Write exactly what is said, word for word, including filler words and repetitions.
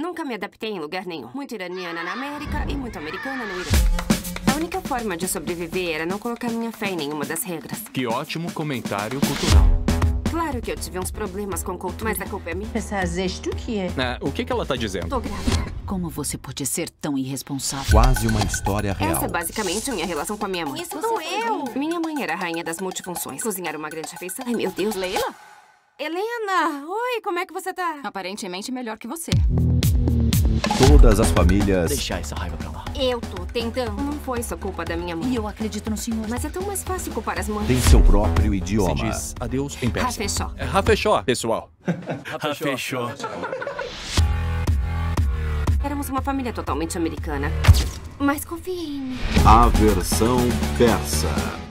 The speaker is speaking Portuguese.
Nunca me adaptei em lugar nenhum. Muito iraniana na América e muito americana no Irã. A única forma de sobreviver era não colocar minha fé em nenhuma das regras. Que ótimo comentário cultural. Claro que eu tive uns problemas com cultura, mas a culpa é minha. Pensaste o que é? Ah, o que, que ela tá dizendo? Tô grávida. Como você pode ser tão irresponsável? Quase uma história real. Essa é basicamente a minha relação com a minha mãe. Isso doeu! Minha mãe era a rainha das multifunções. Cozinhar uma grande refeição. Ai, meu Deus, Leila? Helena! Oi, como é que você tá? Aparentemente melhor que você. Todas as famílias Deixar essa raiva pra lá. Eu tô tentando. Não foi só culpa da minha mãe. E eu acredito no senhor. Mas é tão mais fácil culpar as mães. têm seu próprio Se idioma. diz adeus em persa. Rafechó. É Rafechó, pessoal. Fechou. Éramos uma família totalmente americana. Mas confie em mim. A versão persa.